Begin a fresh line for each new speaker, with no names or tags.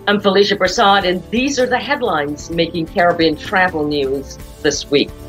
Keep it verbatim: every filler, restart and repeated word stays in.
I'm Felicia Prasad, and these are the headlines making Caribbean travel news this week.